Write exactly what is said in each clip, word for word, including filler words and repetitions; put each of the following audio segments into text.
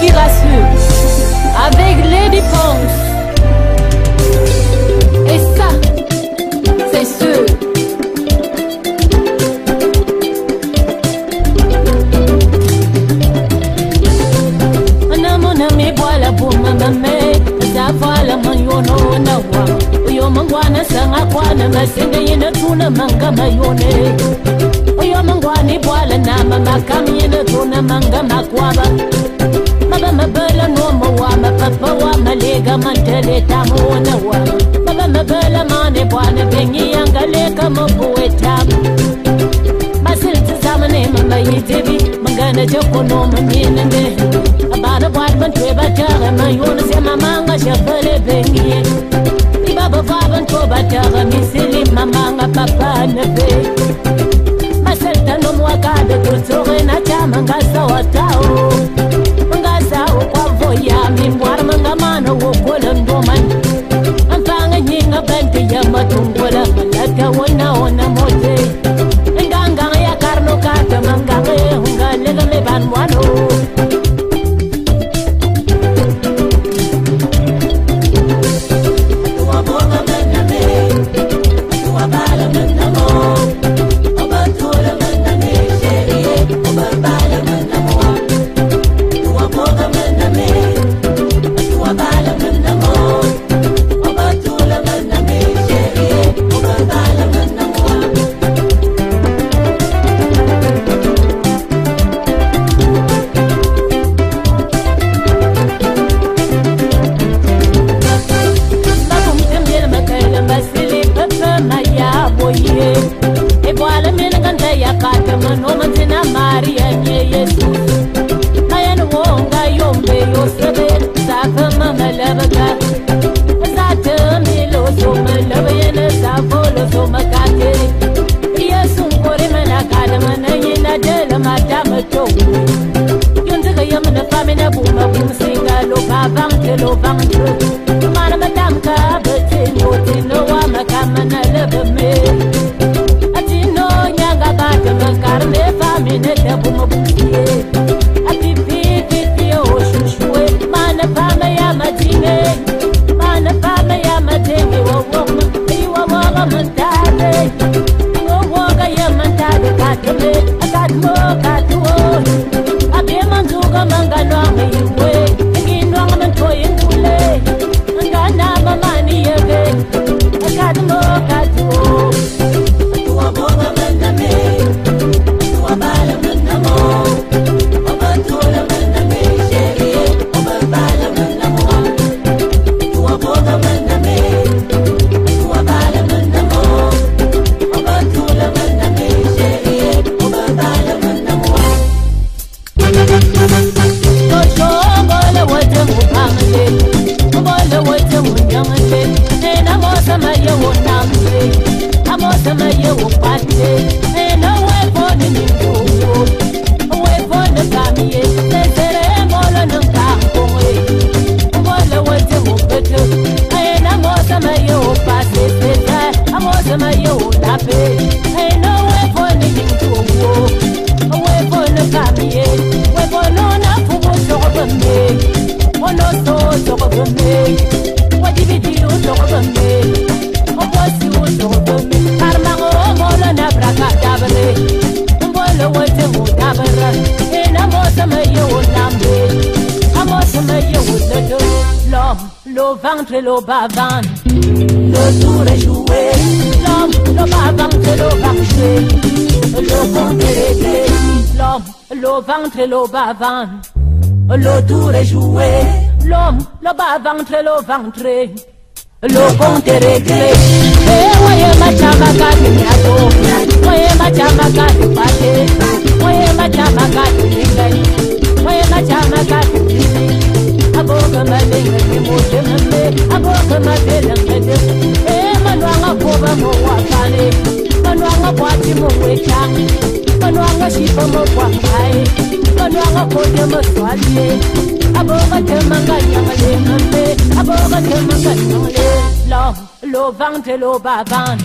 qui rassure, avec Lady Ponce. Et ça, c'est sûr. Mon ami, voilà pour ma maman. Ça voilà mon yono na wa. Oyo mangwana sanga kwana masenga yena tuna manga mayone. Oyo mangwani bwala na mama kam yena tuna manga makwaba. Baba mabela no mo wa ma papa wa malega mantele tamu na wa. Baba mabela mane bwana bengi yanga leka mo poetamu. Masil tsamane mama yitebi mangana jokono manyene. Abana bwat man tweba tara man yona se mamanga shafale bengie. Ibaba baban toba tara misili mamanga papa nebe. Maselta no mwakada kutsore na chama ngasa watao. Ngasa kwa voya mimbwar mangamana wokola ndoman. Amfanga nyinga bante ya matungola malaka wana ona mote. Nganga ya karno kata manganga hunga lega leban wano. Le bavant, le tour est joué. L'homme, le bavant, le ventre, le compte est réglé. L'homme, le ventre, le bavant, le tour est joué. L'homme, le bavant, le ventre, le compte est réglé. Eh, voyez ma chamaka de miato, voyez ma chamaka de pâté, voyez ma chamaka de mingani, voyez ma chamaka de mingani. Aboga malenga ni moje mbe, aboga malenga ngede. Eh, manwanga koba mo wakale, manwanga kwati mo wecha, manwanga shifa mo kwakai, manwanga kote mo swaliye. Aboga temanga nyamale mbe, aboga temanga nyamale. L'homme, le ventre, le bavant,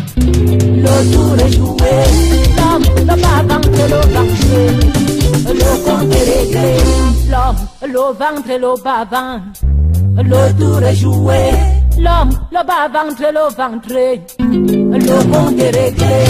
le tour est joué. L'homme, le bavant, le ventre, le compte est réglé. L'homme, le ventre, le bas-ventre. Le tour est joué. L'homme, le bas-ventre, le ventre. Le compte est réglé.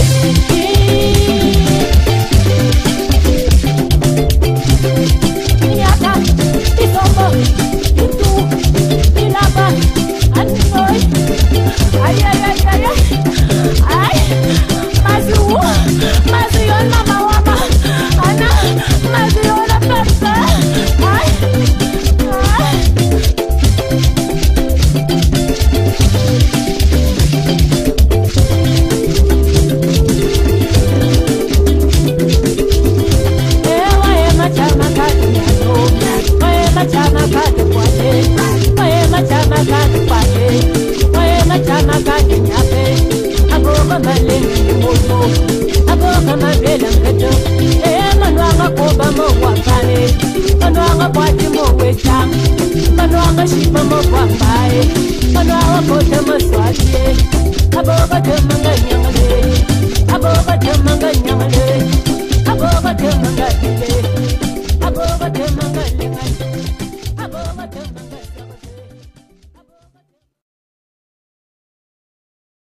Yaka, Isombo, Itu, Ilaba, Animoy. Aïe, aïe, aïe, aïe, aïe. Aïe, Mazu, Mazu, yon mama wama. Ana, Mazu, yon la papa. Aïe, aïe. Machama kati kwate, oye machama kati kwate, oye machama kati nyape, agoga malengi moto, agoga mabela mkato, eh manwanga koba mo wakane, manwanga kwati mo wecha, manwanga shipa mo kwambaye, manwanga kote mo swati, agoga temanga nyangale, agoga temanga nyangale, agoga temanga tile, agoga temanga lingale.